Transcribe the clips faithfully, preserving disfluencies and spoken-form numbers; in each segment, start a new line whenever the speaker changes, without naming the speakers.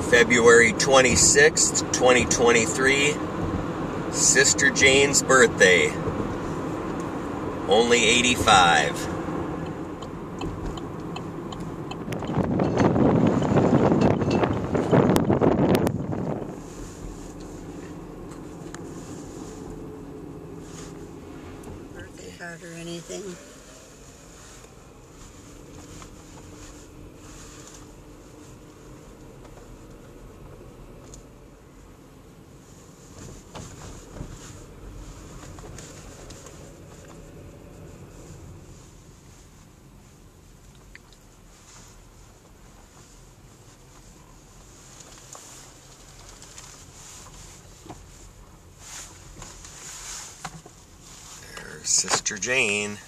February twenty-sixth, twenty twenty-three, Sister Jane's birthday. Only eighty-five.
Birthday card or anything?
There's Sister Jane.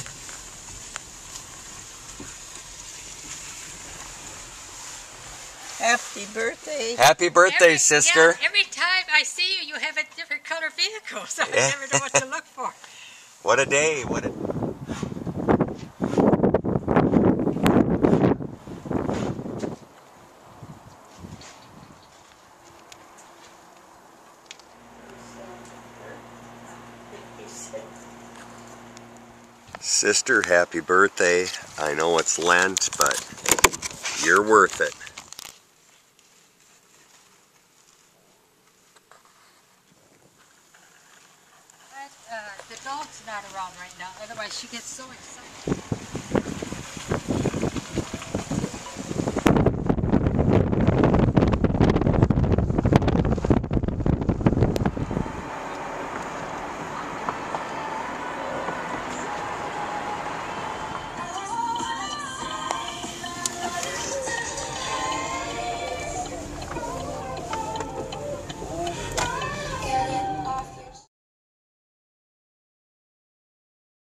Happy birthday.
Happy birthday,
every,
sister.
Yeah, every time I see you, you have a different color vehicle, so
Yeah.
I never know what to look for.
What a day. What a... Sister, happy birthday. I know it's Lent, but you're worth it.
But, uh, the dog's not around right now, otherwise she gets so excited.